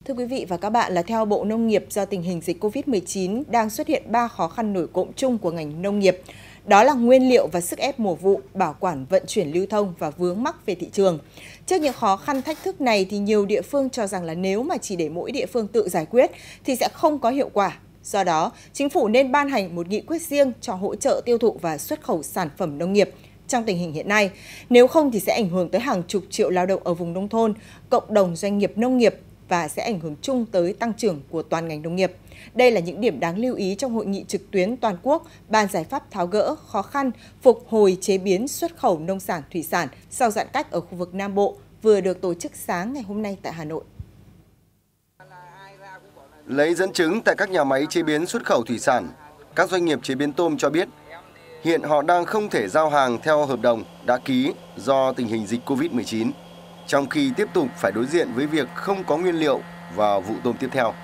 Thưa quý vị và các bạn, là theo Bộ Nông nghiệp, do tình hình dịch Covid-19 đang xuất hiện 3 khó khăn nổi cộm chung của ngành nông nghiệp. Đó là nguyên liệu và sức ép mùa vụ, bảo quản vận chuyển lưu thông và vướng mắc về thị trường. Trước những khó khăn thách thức này thì nhiều địa phương cho rằng là nếu mà chỉ để mỗi địa phương tự giải quyết thì sẽ không có hiệu quả. Do đó, Chính phủ nên ban hành một nghị quyết riêng cho hỗ trợ tiêu thụ và xuất khẩu sản phẩm nông nghiệp trong tình hình hiện nay. Nếu không thì sẽ ảnh hưởng tới hàng chục triệu lao động ở vùng nông thôn, cộng đồng doanh nghiệp nông nghiệp và sẽ ảnh hưởng chung tới tăng trưởng của toàn ngành nông nghiệp. Đây là những điểm đáng lưu ý trong hội nghị trực tuyến toàn quốc bàn giải pháp tháo gỡ khó khăn phục hồi chế biến xuất khẩu nông sản thủy sản sau giãn cách ở khu vực Nam Bộ vừa được tổ chức sáng ngày hôm nay tại Hà Nội. Lấy dẫn chứng tại các nhà máy chế biến xuất khẩu thủy sản, các doanh nghiệp chế biến tôm cho biết hiện họ đang không thể giao hàng theo hợp đồng đã ký do tình hình dịch Covid-19, trong khi tiếp tục phải đối diện với việc không có nguyên liệu vào vụ tôm tiếp theo.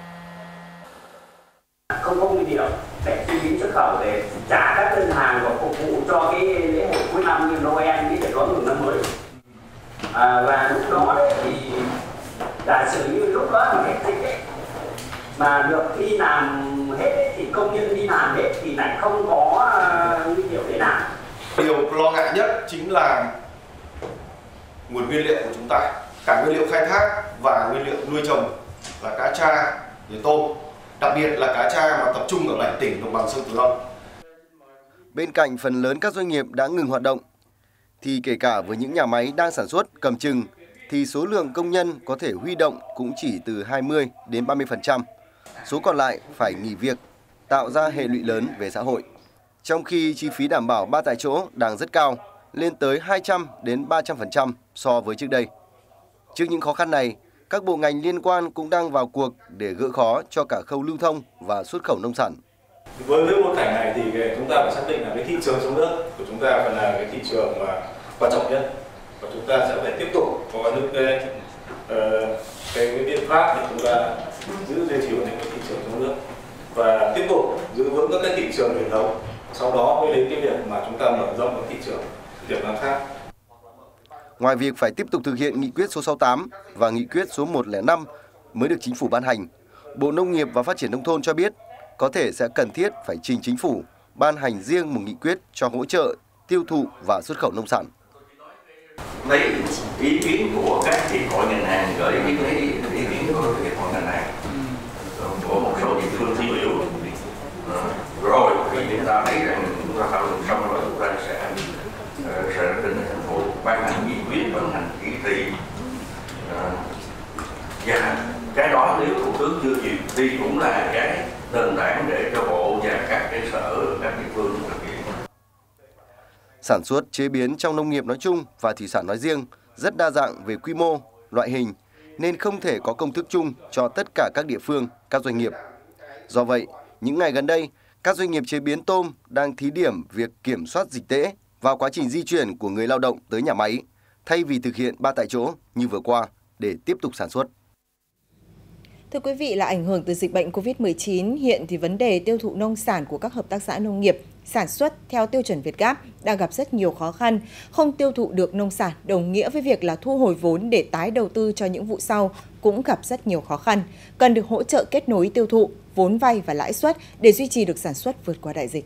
Không có nguyên liệu để chế biến xuất khẩu để trả các đơn hàng và phục vụ cho cái lễ hội cuối năm như Noel với để đón mừng năm mới. Và lúc đó thì giả sử như lúc đó mà hết dịch ấy, mà được đi làm hết thì công nhân đi làm hết thì lại không có nguyên liệu để làm. Điều lo ngại nhất chính là nguồn nguyên liệu của chúng ta, cả nguyên liệu khai thác và nguyên liệu nuôi trồng là cá tra, tôm, đặc biệt là cá tra mà tập trung ở 7 tỉnh đồng bằng sông Cửu Long. Bên cạnh phần lớn các doanh nghiệp đã ngừng hoạt động, thì kể cả với những nhà máy đang sản xuất cầm chừng, thì số lượng công nhân có thể huy động cũng chỉ từ 20 đến 30%. Số còn lại phải nghỉ việc, tạo ra hệ lụy lớn về xã hội. Trong khi chi phí đảm bảo 3 tại chỗ đang rất cao, lên tới 200 đến 300% so với trước đây. Trước những khó khăn này, các bộ ngành liên quan cũng đang vào cuộc để gỡ khó cho cả khâu lưu thông và xuất khẩu nông sản. Với bối cảnh này thì chúng ta phải xác định là cái thị trường trong nước của chúng ta phải là cái thị trường mà quan trọng nhất, và chúng ta sẽ phải tiếp tục có những cái biện pháp để chúng ta giữ duy trì ổn định cái thị trường trong nước và tiếp tục giữ vững các cái thị trường truyền thống. Sau đó mới đến cái việc mà chúng ta mở rộng các thị trường Việt Nam khác. Ngoài việc phải tiếp tục thực hiện nghị quyết số 68 và nghị quyết số 105 mới được Chính phủ ban hành, Bộ Nông nghiệp và Phát triển Nông thôn cho biết có thể sẽ cần thiết phải trình Chính phủ ban hành riêng một nghị quyết cho hỗ trợ tiêu thụ và xuất khẩu nông sản. Lấy ý kiến của các hiệp hội ngành hàng, gửi ý kiến của hiệp hội ngành hàng của một số địa phương tiêu biểu, rồi khi chúng ta thấy rằng chúng ta thảo luận xong rồi chúng ta sẽ trình thành phố ban hành nghị quyết, ban hành chỉ thị, và cái đó nếu thủ tướng chưa chịu thì cũng là cái nền tảng để cho bộ và các cái sở, các địa phương thực hiện. Sản xuất, chế biến trong nông nghiệp nói chung và thủy sản nói riêng rất đa dạng về quy mô, loại hình, nên không thể có công thức chung cho tất cả các địa phương, các doanh nghiệp. Do vậy, những ngày gần đây, các doanh nghiệp chế biến tôm đang thí điểm việc kiểm soát dịch tễ vào quá trình di chuyển của người lao động tới nhà máy, thay vì thực hiện 3 tại chỗ như vừa qua để tiếp tục sản xuất. Thưa quý vị, là ảnh hưởng từ dịch bệnh Covid-19, hiện thì vấn đề tiêu thụ nông sản của các hợp tác xã nông nghiệp sản xuất theo tiêu chuẩn Việt Gáp đang gặp rất nhiều khó khăn. Không tiêu thụ được nông sản đồng nghĩa với việc là thu hồi vốn để tái đầu tư cho những vụ sau cũng gặp rất nhiều khó khăn. Cần được hỗ trợ kết nối tiêu thụ, vốn vay và lãi suất để duy trì được sản xuất vượt qua đại dịch.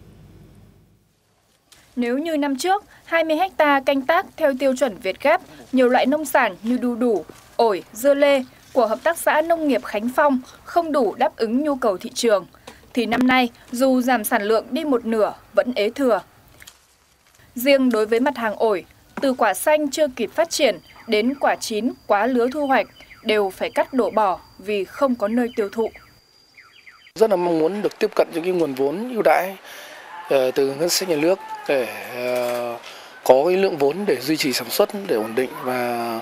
Nếu như năm trước, 20 ha canh tác theo tiêu chuẩn Việt Gáp, nhiều loại nông sản như đu đủ, ổi, dưa lê của Hợp tác xã Nông nghiệp Khánh Phong không đủ đáp ứng nhu cầu thị trường, thì năm nay dù giảm sản lượng đi một nửa vẫn ế thừa. Riêng đối với mặt hàng ổi, từ quả xanh chưa kịp phát triển đến quả chín quá lứa thu hoạch đều phải cắt đổ bỏ vì không có nơi tiêu thụ. Rất là mong muốn được tiếp cận những cái nguồn vốn ưu đãi từ ngân sách nhà nước để có cái lượng vốn để duy trì sản xuất, để ổn định và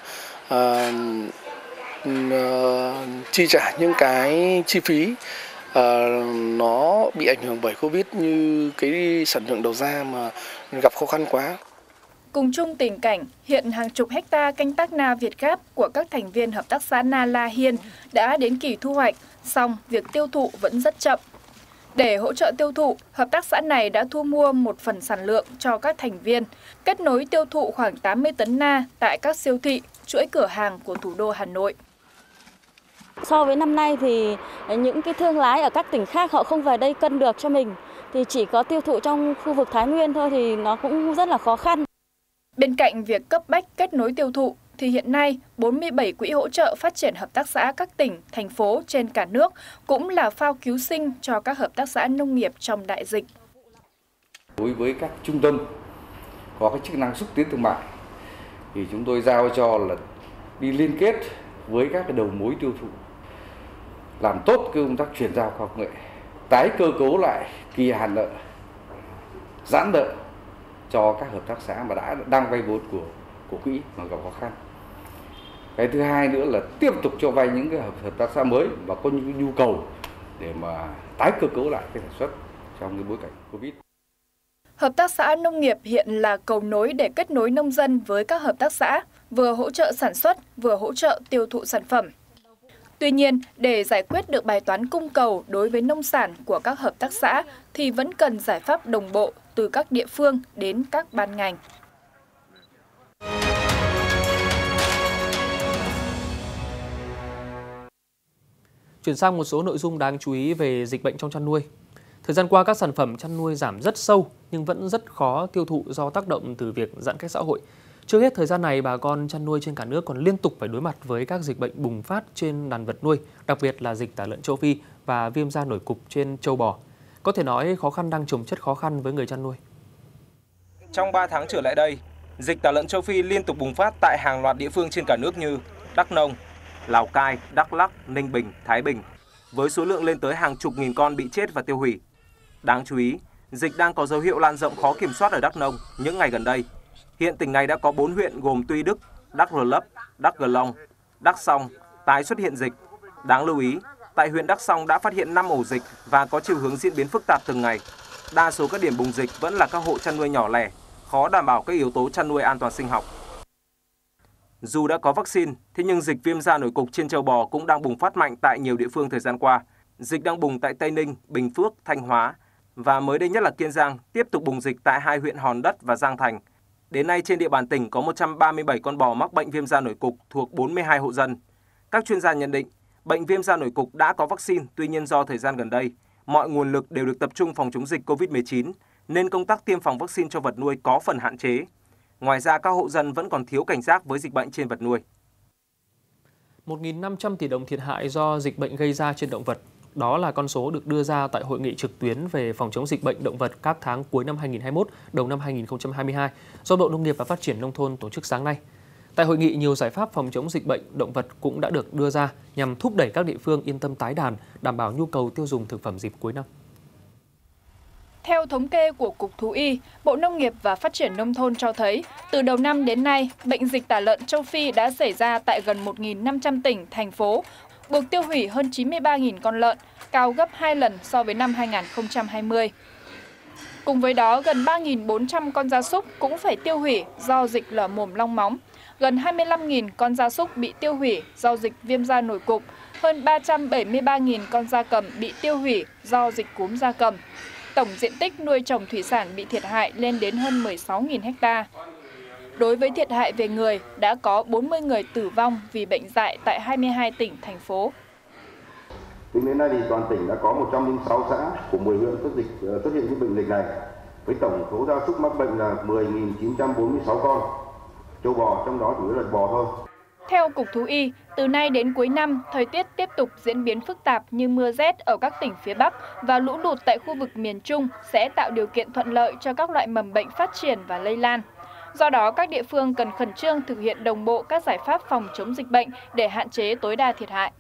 chi trả những cái chi phí nó bị ảnh hưởng bởi Covid, như cái sản lượng đầu ra mà gặp khó khăn quá. Cùng chung tình cảnh, hiện hàng chục hecta canh tác na Việt Gáp của các thành viên Hợp tác xã Na La Hiên đã đến kỳ thu hoạch, song việc tiêu thụ vẫn rất chậm. Để hỗ trợ tiêu thụ, hợp tác xã này đã thu mua một phần sản lượng cho các thành viên, kết nối tiêu thụ khoảng 80 tấn na tại các siêu thị, chuỗi cửa hàng của thủ đô Hà Nội. So với năm nay thì những cái thương lái ở các tỉnh khác họ không về đây cân được cho mình, thì chỉ có tiêu thụ trong khu vực Thái Nguyên thôi thì nó cũng rất là khó khăn. Bên cạnh việc cấp bách kết nối tiêu thụ, thì hiện nay 47 quỹ hỗ trợ phát triển hợp tác xã các tỉnh, thành phố trên cả nước cũng là phao cứu sinh cho các hợp tác xã nông nghiệp trong đại dịch. Đối với các trung tâm có cái chức năng xúc tiến thương mại thì chúng tôi giao cho là đi liên kết với các cái đầu mối tiêu thụ, làm tốt công tác chuyển giao khoa học nghệ, tái cơ cấu lại kỳ hạn nợ, giãn nợ cho các hợp tác xã mà đang vay vốn của quỹ mà gặp khó khăn. Cái thứ hai nữa là tiếp tục cho vay những cái hợp tác xã mới và có những nhu cầu để mà tái cơ cấu lại cái sản xuất trong cái bối cảnh Covid. Hợp tác xã nông nghiệp hiện là cầu nối để kết nối nông dân với các hợp tác xã, vừa hỗ trợ sản xuất, vừa hỗ trợ tiêu thụ sản phẩm. Tuy nhiên, để giải quyết được bài toán cung cầu đối với nông sản của các hợp tác xã thì vẫn cần giải pháp đồng bộ từ các địa phương đến các ban ngành. Chuyển sang một số nội dung đáng chú ý về dịch bệnh trong chăn nuôi. Thời gian qua, các sản phẩm chăn nuôi giảm rất sâu nhưng vẫn rất khó tiêu thụ do tác động từ việc giãn cách xã hội. Trước hết, thời gian này, bà con chăn nuôi trên cả nước còn liên tục phải đối mặt với các dịch bệnh bùng phát trên đàn vật nuôi, đặc biệt là dịch tả lợn châu Phi và viêm da nổi cục trên trâu bò. Có thể nói khó khăn đang chồng chất khó khăn với người chăn nuôi. Trong 3 tháng trở lại đây, dịch tả lợn châu Phi liên tục bùng phát tại hàng loạt địa phương trên cả nước như Đắk Nông, Lào Cai, Đắk Lắk, Ninh Bình, Thái Bình, với số lượng lên tới hàng chục nghìn con bị chết và tiêu hủy. Đáng chú ý, dịch đang có dấu hiệu lan rộng khó kiểm soát ở Đắk Nông những ngày gần đây. Hiện tỉnh này đã có 4 huyện gồm Tuy Đức, Đắk Rờ Lấp, Đắk Gờ Long, Đắk Song tái xuất hiện dịch. Đáng lưu ý, tại huyện Đắk Song đã phát hiện 5 ổ dịch và có chiều hướng diễn biến phức tạp từng ngày. Đa số các điểm bùng dịch vẫn là các hộ chăn nuôi nhỏ lẻ, khó đảm bảo các yếu tố chăn nuôi an toàn sinh học. Dù đã có vaccine, thế nhưng dịch viêm da nổi cục trên trâu bò cũng đang bùng phát mạnh tại nhiều địa phương thời gian qua. Dịch đang bùng tại Tây Ninh, Bình Phước, Thanh Hóa và mới đây nhất là Kiên Giang, tiếp tục bùng dịch tại 2 huyện Hòn Đất và Giang Thành. Đến nay trên địa bàn tỉnh có 137 con bò mắc bệnh viêm da nổi cục thuộc 42 hộ dân. Các chuyên gia nhận định, bệnh viêm da nổi cục đã có vaccine, tuy nhiên do thời gian gần đây, mọi nguồn lực đều được tập trung phòng chống dịch Covid-19 nên công tác tiêm phòng vaccine cho vật nuôi có phần hạn chế. Ngoài ra, các hộ dân vẫn còn thiếu cảnh giác với dịch bệnh trên vật nuôi. 1.500 tỷ đồng thiệt hại do dịch bệnh gây ra trên động vật. Đó là con số được đưa ra tại hội nghị trực tuyến về phòng chống dịch bệnh động vật các tháng cuối năm 2021, đầu năm 2022 do Bộ Nông nghiệp và Phát triển Nông thôn tổ chức sáng nay. Tại hội nghị, nhiều giải pháp phòng chống dịch bệnh động vật cũng đã được đưa ra nhằm thúc đẩy các địa phương yên tâm tái đàn, đảm bảo nhu cầu tiêu dùng thực phẩm dịp cuối năm. Theo thống kê của Cục Thú y, Bộ Nông nghiệp và Phát triển Nông thôn cho thấy, từ đầu năm đến nay, bệnh dịch tả lợn châu Phi đã xảy ra tại gần 1.500 tỉnh, thành phố, buộc tiêu hủy hơn 93.000 con lợn, cao gấp 2 lần so với năm 2020. Cùng với đó, gần 3.400 con gia súc cũng phải tiêu hủy do dịch lở mồm long móng, gần 25.000 con gia súc bị tiêu hủy do dịch viêm da nổi cục, hơn 373.000 con gia cầm bị tiêu hủy do dịch cúm gia cầm. Tổng diện tích nuôi trồng thủy sản bị thiệt hại lên đến hơn 16.000 ha. Đối với thiệt hại về người, đã có 40 người tử vong vì bệnh dại tại 22 tỉnh, thành phố. Tính đến nay thì toàn tỉnh đã có 106 xã của 10 huyện xuất hiện cái bệnh dịch này, với tổng số gia súc mắc bệnh là 10.946 con, trâu bò trong đó chủ yếu là bò thôi. Theo Cục Thú y, từ nay đến cuối năm, thời tiết tiếp tục diễn biến phức tạp như mưa rét ở các tỉnh phía Bắc và lũ lụt tại khu vực miền Trung sẽ tạo điều kiện thuận lợi cho các loại mầm bệnh phát triển và lây lan. Do đó, các địa phương cần khẩn trương thực hiện đồng bộ các giải pháp phòng chống dịch bệnh để hạn chế tối đa thiệt hại.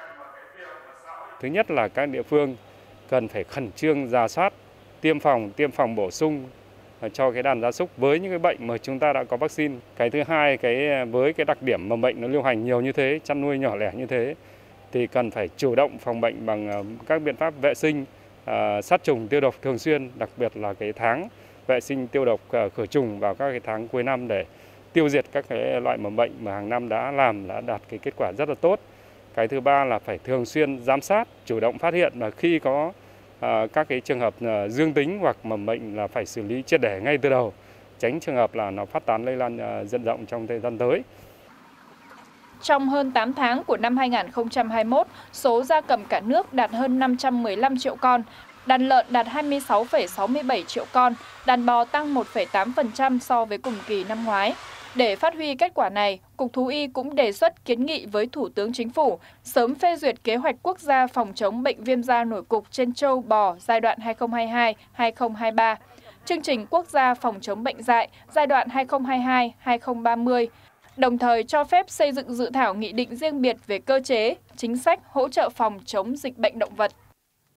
Thứ nhất là các địa phương cần phải khẩn trương rà soát, tiêm phòng bổ sung cho cái đàn gia súc với những cái bệnh mà chúng ta đã có vaccine. Cái thứ hai, với cái đặc điểm mầm bệnh nó lưu hành nhiều như thế, chăn nuôi nhỏ lẻ như thế, thì cần phải chủ động phòng bệnh bằng các biện pháp vệ sinh, sát trùng, tiêu độc thường xuyên, đặc biệt là cái tháng vệ sinh tiêu độc khử trùng vào các cái tháng cuối năm để tiêu diệt các cái loại mầm bệnh mà hàng năm đã đạt cái kết quả rất là tốt. Cái thứ ba là phải thường xuyên giám sát, chủ động phát hiện và khi có các cái trường hợp dương tính hoặc mầm bệnh là phải xử lý triệt để ngay từ đầu, tránh trường hợp là nó phát tán lây lan diện rộng trong thời gian tới. Trong hơn 8 tháng của năm 2021, số gia cầm cả nước đạt hơn 515 triệu con, đàn lợn đạt 26,67 triệu con, đàn bò tăng 1,8% so với cùng kỳ năm ngoái. Để phát huy kết quả này, Cục Thú y cũng đề xuất kiến nghị với Thủ tướng Chính phủ sớm phê duyệt kế hoạch quốc gia phòng chống bệnh viêm da nổi cục trên trâu bò giai đoạn 2022-2023, chương trình quốc gia phòng chống bệnh dại giai đoạn 2022-2030, đồng thời cho phép xây dựng dự thảo nghị định riêng biệt về cơ chế, chính sách hỗ trợ phòng chống dịch bệnh động vật.